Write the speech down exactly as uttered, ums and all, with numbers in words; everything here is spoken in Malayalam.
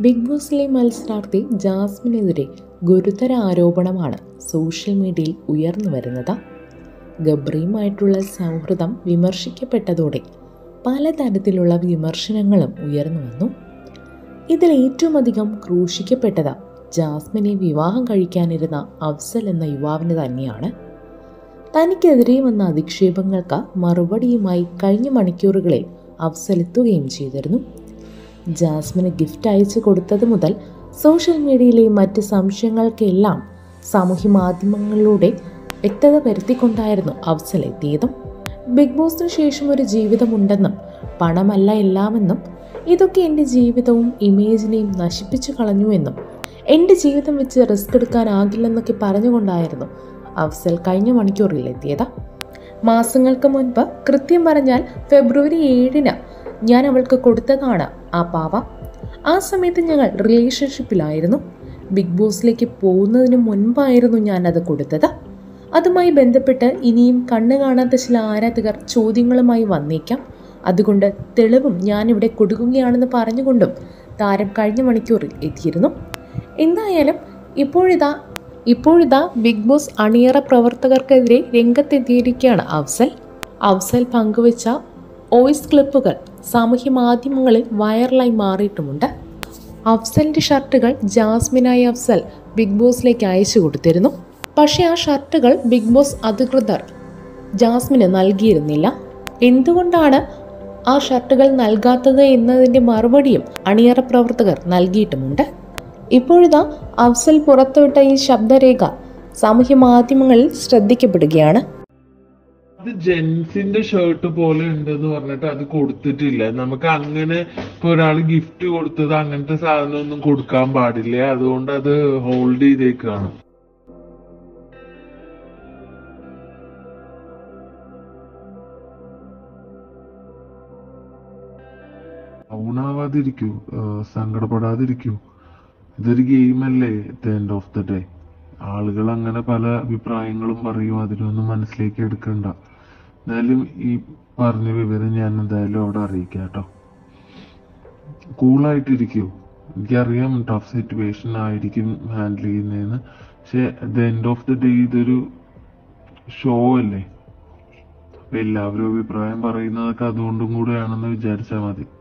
ബിഗ് ബോസിലെ മത്സരാർത്ഥി ജാസ്മിനെതിരെ ഗുരുതര ആരോപണമാണ് സോഷ്യൽ മീഡിയയിൽ ഉയർന്നു വരുന്നത്. ഗബ്രിയുമായിട്ടുള്ള സൗഹൃദം വിമർശിക്കപ്പെട്ടതോടെ പലതരത്തിലുള്ള വിമർശനങ്ങളും ഉയർന്നു വന്നു. ഇതിൽ ഏറ്റവും അധികം ക്രൂശിക്കപ്പെട്ടത് ജാസ്മിനെ വിവാഹം കഴിക്കാനിരുന്ന അഫ്സൽ എന്ന യുവാവിന് തന്നെയാണ്. തനിക്കെതിരെ വന്ന അധിക്ഷേപങ്ങൾക്ക് മറുപടിയുമായി കഴിഞ്ഞ മണിക്കൂറുകളിൽ അഫ്സൽ എത്തുകയും ചെയ്തിരുന്നു. ജാസ്മിന് ഗിഫ്റ്റ് അയച്ചു കൊടുത്തത് മുതൽ സോഷ്യൽ മീഡിയയിലെ മറ്റ് സംശയങ്ങൾക്കെല്ലാം സാമൂഹ്യ മാധ്യമങ്ങളിലൂടെ വ്യക്തത വരുത്തിക്കൊണ്ടായിരുന്നു അഫ്സൽ എത്തിയതും. ബിഗ് ബോസിന് ശേഷം ഒരു ജീവിതമുണ്ടെന്നും പണമല്ല എല്ലാമെന്നും ഇതൊക്കെ എൻ്റെ ജീവിതവും ഇമേജിനെയും നശിപ്പിച്ചു കളഞ്ഞുവെന്നും എൻ്റെ ജീവിതം വെച്ച് റിസ്ക് എടുക്കാനാകില്ലെന്നൊക്കെ പറഞ്ഞുകൊണ്ടായിരുന്നു അഫ്സൽ കഴിഞ്ഞ മണിക്കൂറിൽ എത്തിയത്. മാസങ്ങൾക്ക് മുൻപ്, കൃത്യം പറഞ്ഞാൽ ഫെബ്രുവരി ഏഴിന് ഞാൻ അവൾക്ക് കൊടുത്തതാണ് ആ പാവ. ആ സമയത്ത് ഞങ്ങൾ റിലേഷൻഷിപ്പിലായിരുന്നു. ബിഗ് ബോസിലേക്ക് പോകുന്നതിന് മുൻപായിരുന്നു ഞാൻ അത് കൊടുത്തത്. അതുമായി ബന്ധപ്പെട്ട് ഇനിയും കണ്ണു കാണാത്ത ചില ആരാധകർ ചോദ്യങ്ങളുമായി വന്നേക്കാം. അതുകൊണ്ട് തെളിവും ഞാനിവിടെ കൊടുക്കുകയാണെന്ന് പറഞ്ഞുകൊണ്ടും താരം കഴിഞ്ഞ മണിക്കൂറിൽ എത്തിയിരുന്നു. എന്തായാലും ഇപ്പോഴിതാ ഇപ്പോഴിതാ ബിഗ് ബോസ് അണിയറ പ്രവർത്തകർക്കെതിരെ രംഗത്തെത്തിയിരിക്കുകയാണ് അഫ്സൽ. അഫ്സൽ പങ്കുവച്ച വോയിസ് ക്ലിപ്പുകൾ സാമൂഹ്യ മാധ്യമങ്ങളിൽ വൈറലായി മാറിയിട്ടുമുണ്ട്. അഫ്സലിൻ്റെ ഷർട്ടുകൾ ജാസ്മിനായി അഫ്സൽ ബിഗ് ബോസിലേക്ക് അയച്ചു കൊടുത്തിരുന്നു. പക്ഷേ ആ ഷർട്ടുകൾ ബിഗ് ബോസ് അധികൃതർ ജാസ്മിന് നൽകിയിരുന്നില്ല. എന്തുകൊണ്ടാണ് ആ ഷർട്ടുകൾ നൽകാത്തത് എന്നതിൻ്റെ മറുപടിയും അണിയറ പ്രവർത്തകർ നൽകിയിട്ടുമുണ്ട്. ഇപ്പോഴിതാ അഫ്സൽ പുറത്തുവിട്ട ഈ ശബ്ദരേഖ സാമൂഹ്യ മാധ്യമങ്ങളിൽ ശ്രദ്ധിക്കപ്പെടുകയാണ്. അത് ജെൻസിന്റെ ഷർട്ട് പോലെ ഉണ്ടെന്ന് പറഞ്ഞിട്ട് അത് കൊടുത്തിട്ടില്ല. നമുക്ക് അങ്ങനെ ഇപ്പൊ ഒരാൾ ഗിഫ്റ്റ് കൊടുത്തത് അങ്ങനത്തെ സാധനം ഒന്നും കൊടുക്കാൻ പാടില്ല. അതുകൊണ്ട് അത് ഹോൾഡ് ചെയ്തേക്കാണ്. ൗണാവാതിരിക്കൂ, സങ്കടപ്പെടാതിരിക്കൂ. ഇതൊരു ഗെയിമല്ലേ. At the end of the day ആളുകൾ അങ്ങനെ പല അഭിപ്രായങ്ങളും പറയും. അതിനൊന്നും മനസ്സിലേക്ക് എടുക്കണ്ട. എന്തായാലും ഈ പറഞ്ഞ വിവരം ഞാൻ എന്തായാലും അവിടെ അറിയിക്കാം കേട്ടോ. കൂളായിട്ടിരിക്കൂ. എനിക്കറിയാം ടഫ് സിറ്റുവേഷൻ ആയിരിക്കും ഹാൻഡിൽ ചെയ്യുന്നതെന്ന്. പക്ഷെ at the end of the day ഇതൊരു ഷോ അല്ലേ. അപ്പൊ എല്ലാവരും അഭിപ്രായം പറയുന്നതൊക്കെ അതുകൊണ്ടും കൂടെയാണെന്ന് വിചാരിച്ചാൽ മതി.